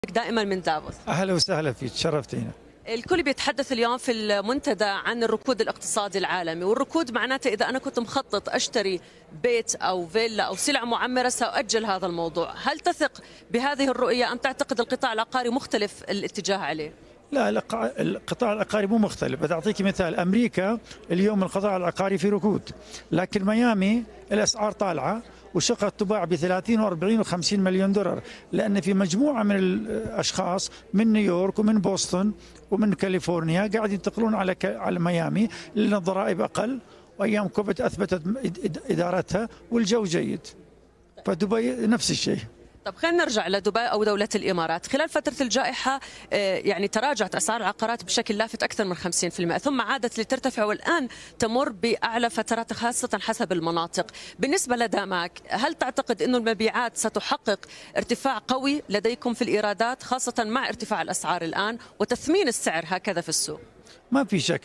دائما من دافوس. اهلا وسهلا فيك، شرفتينا. الكل بيتحدث اليوم في المنتدى عن الركود الاقتصادي العالمي، والركود معناته اذا انا كنت مخطط اشتري بيت او فيلا او سلعه معمره ساؤجل هذا الموضوع، هل تثق بهذه الرؤيه ام تعتقد القطاع العقاري مختلف الاتجاه عليه؟ لا، القطاع العقاري مو مختلف. بتعطيك مثال، امريكا اليوم القطاع العقاري في ركود، لكن ميامي الاسعار طالعه وشقة تباع ب 30 و40 و50 مليون دولار، لأن في مجموعة من الأشخاص من نيويورك ومن بوسطن ومن كاليفورنيا قاعد ينتقلون على ميامي لأن الضرائب أقل، وأيام كوفيد أثبتت إدارتها والجو جيد. فدبي نفس الشيء. طب خلينا نرجع لدبي أو دولة الإمارات. خلال فترة الجائحة يعني تراجعت أسعار العقارات بشكل لافت أكثر من 50%، ثم عادت لترتفع والآن تمر بأعلى فترات خاصة حسب المناطق. بالنسبة لداماك، هل تعتقد أن المبيعات ستحقق ارتفاع قوي لديكم في الإيرادات، خاصة مع ارتفاع الأسعار الآن وتثمين السعر هكذا في السوق؟ ما في شك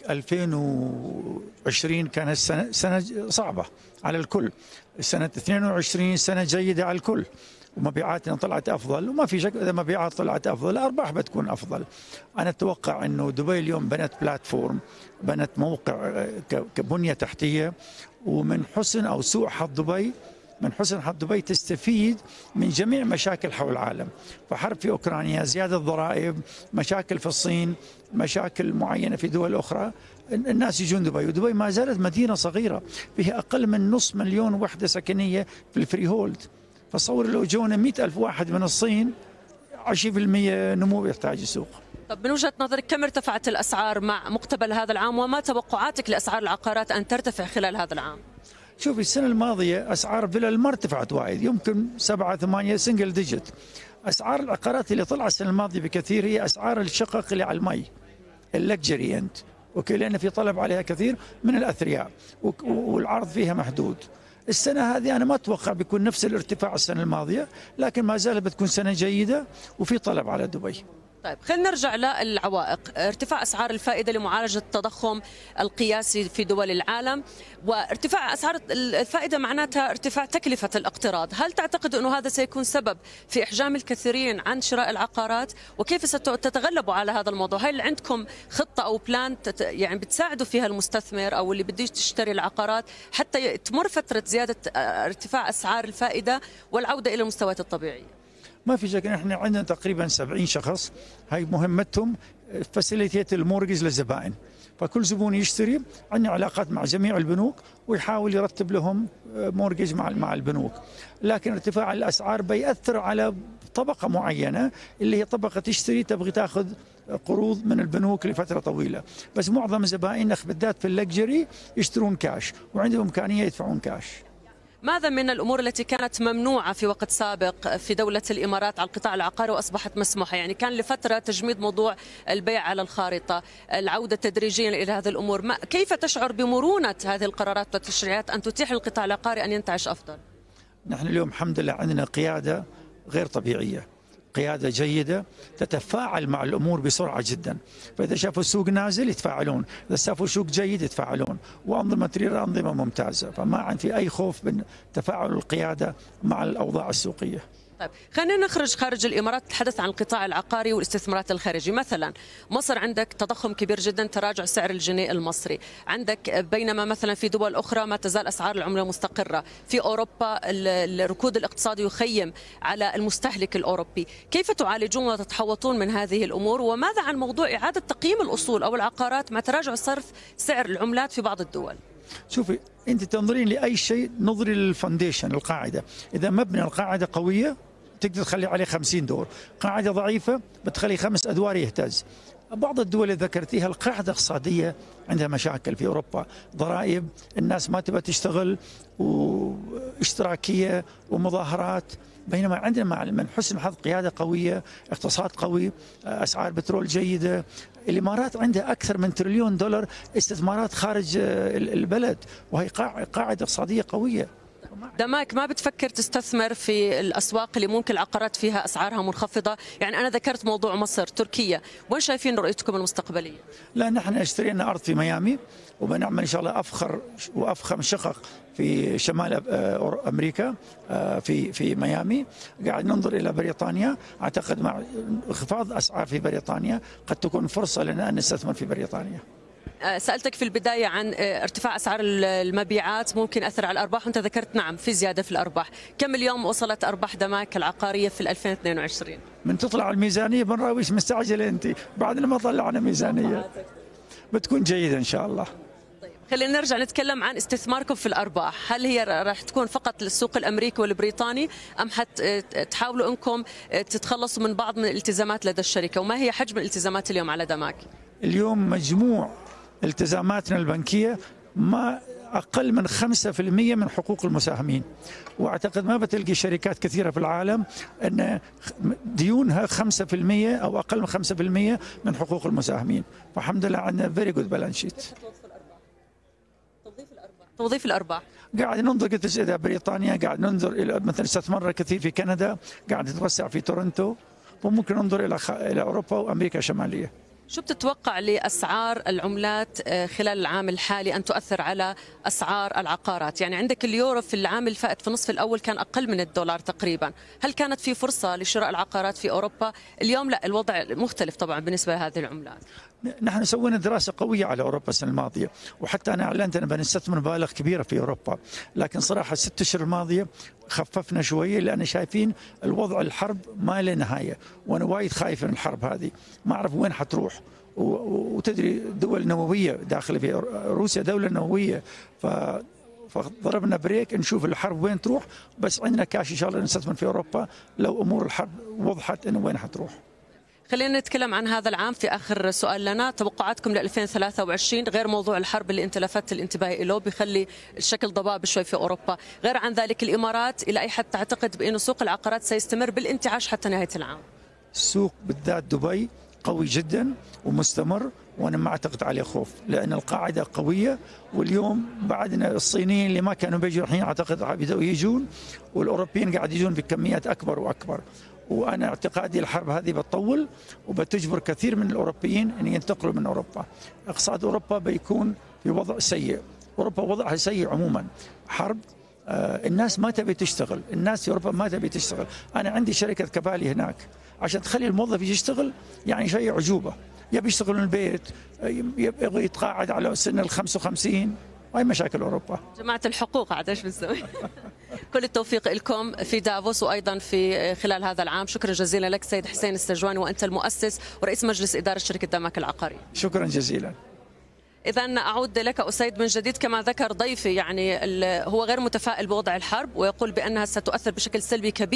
2020 كانت سنة صعبة على الكل، سنة 22 سنة جيدة على الكل، ومبيعاتنا طلعت افضل، وما في شك اذا مبيعات طلعت افضل الارباح بتكون افضل. انا اتوقع انه دبي اليوم بنت بلاتفورم، بنت موقع كبنيه تحتيه، ومن حسن او سوء حظ دبي، من حسن حظ دبي تستفيد من جميع مشاكل حول العالم، فحرب في اوكرانيا، زياده ضرائب، مشاكل في الصين، مشاكل معينه في دول اخرى، الناس يجون دبي. ودبي ما زالت مدينه صغيره فيها اقل من نص مليون وحده سكنيه في الفري هولد، فصور لو جونا 100,000 واحد من الصين 20% نمو يحتاج السوق. طب من وجهة نظرك كم ارتفعت الأسعار مع مقتبل هذا العام، وما توقعاتك لأسعار العقارات أن ترتفع خلال هذا العام؟ شوفي، السنة الماضية أسعار فيلا ما ارتفعت وايد، يمكن 7-8 سنجل ديجيت. أسعار العقارات اللي طلعت السنة الماضية بكثير هي أسعار الشقق اللي على المي، اللكجري انت، اوكي، لأن في طلب عليها كثير من الأثرياء والعرض فيها محدود. السنة هذه أنا ما أتوقع بيكون نفس الارتفاع السنة الماضية، لكن ما زالت بتكون سنة جيدة وفي طلب على دبي. طيب خلينا نرجع للعوائق، ارتفاع أسعار الفائدة لمعالجة التضخم القياسي في دول العالم، وارتفاع أسعار الفائدة معناتها ارتفاع تكلفة الاقتراض. هل تعتقد أنه هذا سيكون سبب في إحجام الكثيرين عن شراء العقارات، وكيف ستتغلبوا على هذا الموضوع؟ هل عندكم خطة أو بلان يعني بتساعدوا فيها المستثمر أو اللي بده يشتري العقارات حتى تمر فترة زيادة ارتفاع أسعار الفائدة والعودة إلى المستويات الطبيعية؟ ما في شك، احنا عندنا تقريبا 70 شخص، هاي مهمتهم فاسيليتيت المورجز للزبائن، فكل زبون يشتري عندنا علاقات مع جميع البنوك ويحاول يرتب لهم مورجز مع البنوك. لكن ارتفاع الاسعار بيأثر على طبقه معينه اللي هي طبقه تشتري تبغي تاخذ قروض من البنوك لفتره طويله، بس معظم زبائننا بالذات في اللكجري يشترون كاش وعندهم امكانيه يدفعون كاش. ماذا من الأمور التي كانت ممنوعة في وقت سابق في دولة الإمارات على القطاع العقاري وأصبحت مسموحة؟ يعني كان لفترة تجميد موضوع البيع على الخارطة، العودة تدريجيا إلى هذه الأمور، كيف تشعر بمرونة هذه القرارات والتشريعات أن تتيح للقطاع العقاري أن ينتعش أفضل؟ نحن اليوم الحمد لله عندنا قيادة غير طبيعية، قيادة جيدة تتفاعل مع الأمور بسرعة جدا، فإذا شافوا السوق نازل يتفاعلون، إذا شافوا سوق جيد يتفاعلون، وأنظمة ريرا أنظمة ممتازة، فما عن في أي خوف من تفاعل القيادة مع الأوضاع السوقية. طيب خلينا نخرج خارج الإمارات، نتحدث عن القطاع العقاري والاستثمارات الخارجية. مثلا مصر عندك تضخم كبير جدا، تراجع سعر الجنيه المصري عندك، بينما مثلا في دول أخرى ما تزال أسعار العملة مستقرة. في أوروبا الركود الاقتصادي يخيم على المستهلك الأوروبي. كيف تعالجون وتتحوطون من هذه الأمور؟ وماذا عن موضوع إعادة تقييم الأصول أو العقارات مع تراجع صرف سعر العملات في بعض الدول؟ شوفي، أنت تنظرين لأي شيء نظري للفاونديشن، القاعدة. إذا مبنى القاعدة قوية تقدر تخلي عليه 50 دور، قاعدة ضعيفة بتخلي 5 أدوار يهتز. بعض الدول اللي ذكرتيها القاعدة الاقتصادية عندها مشاكل، في أوروبا ضرائب، الناس ما تبغى تشتغل، واشتراكية ومظاهرات، بينما عندنا من حسن الحظ قيادة قوية، اقتصاد قوي، أسعار بترول جيدة. الإمارات عندها أكثر من $1 تريليون استثمارات خارج البلد، وهي قاعدة اقتصادية قوية. دماك ما بتفكر تستثمر في الأسواق اللي ممكن العقارات فيها أسعارها منخفضة؟ يعني أنا ذكرت موضوع مصر، تركيا، وين شايفين رؤيتكم المستقبلية؟ لا، نحن اشترينا أرض في ميامي، وبنعمل إن شاء الله أفخر وأفخم شقق في شمال أمريكا، في ميامي. قاعد ننظر إلى بريطانيا. أعتقد مع انخفاض أسعار في بريطانيا قد تكون فرصة لنا أن نستثمر في بريطانيا. سألتك في البداية عن ارتفاع أسعار المبيعات ممكن أثر على الأرباح، وأنت ذكرت نعم في زيادة في الأرباح. كم اليوم وصلت أرباح دماك العقارية في 2022؟ من تطلع الميزانية بنراويش مستعجلة أنت بعد لما طلعنا ميزانية بتكون جيدة إن شاء الله. طيب خلينا نرجع نتكلم عن استثماركم في الأرباح. هل هي راح تكون فقط للسوق الأمريكي والبريطاني، أم تحاولوا أنكم تتخلصوا من بعض من الالتزامات لدى الشركة؟ وما هي حجم الالتزامات اليوم على دماك؟ اليوم مجموع التزاماتنا البنكية ما أقل من 5% من حقوق المساهمين، وأعتقد ما بتلقي شركات كثيرة في العالم أن ديونها 5% أو أقل من 5% من حقوق المساهمين. فالحمد لله عندنا very good balance sheet. توظيف الأرباح قاعد ننظر، قلت إذا بريطانيا، قاعد ننظر إلى مثلا استثمرنا كثير في كندا، قاعد نتوسع في تورنتو، وممكن ننظر إلى أوروبا وأمريكا الشمالية. شو بتتوقع لأسعار العملات خلال العام الحالي أن تؤثر على أسعار العقارات؟ يعني عندك اليورو في العام الفائت في النصف الأول كان أقل من الدولار تقريبا، هل كانت في فرصة لشراء العقارات في أوروبا؟ اليوم لا، الوضع مختلف طبعا بالنسبة لهذه العملات. نحن سوينا دراسة قوية على أوروبا السنة الماضية، وحتى أنا أعلنت أن بنستثمر مبالغ كبيرة في أوروبا، لكن صراحة 6 أشهر الماضية خففنا شوية لأن شايفين الوضع الحرب ما له نهاية، وأنا وايد خايف من الحرب هذه، ما أعرف وين حتروح. وتدري دول نووية داخل في روسيا، دولة نووية، فضربنا بريك نشوف الحرب وين تروح، بس عندنا كاش إن شاء الله نستثمر في أوروبا لو أمور الحرب وضحت إنه وين حتروح. خلينا نتكلم عن هذا العام في آخر سؤال لنا، توقعاتكم ل 2023 غير موضوع الحرب اللي انت لفتت الانتباه له بيخلي الشكل ضباب شوي في أوروبا، غير عن ذلك الإمارات إلى أي حد تعتقد بأنه سوق العقارات سيستمر بالانتعاش حتى نهاية العام؟ السوق بالذات دبي قوي جدا ومستمر، وانا ما اعتقد عليه خوف لان القاعده قويه، واليوم بعدنا الصينيين اللي ما كانوا بيجوا الحين اعتقد بدأوا يجون، والاوروبيين قاعد يجون بكميات اكبر واكبر. وانا اعتقادي الحرب هذه بتطول وبتجبر كثير من الاوروبيين ان ينتقلوا من اوروبا. اقتصاد اوروبا بيكون في وضع سيء، اوروبا وضعها سيء عموما، حرب، الناس ما تبي تشتغل، الناس في اوروبا ما تبي تشتغل. انا عندي شركه كبالي هناك، عشان تخلي الموظف يجي يشتغل يعني شيء عجوبه، يبي يشتغل من البيت، يبغى يتقاعد على سن ال 55، هاي مشاكل اوروبا. جماعة الحقوق عاد ايش بنسوي؟ كل التوفيق لكم في دافوس وايضا في خلال هذا العام. شكرا جزيلا لك سيد حسين السجواني، وانت المؤسس ورئيس مجلس اداره شركه دمك العقاري. شكرا جزيلا. إذا أعود لك أسيد من جديد. كما ذكر ضيفي يعني هو غير متفائل بوضع الحرب، ويقول بأنها ستؤثر بشكل سلبي كبير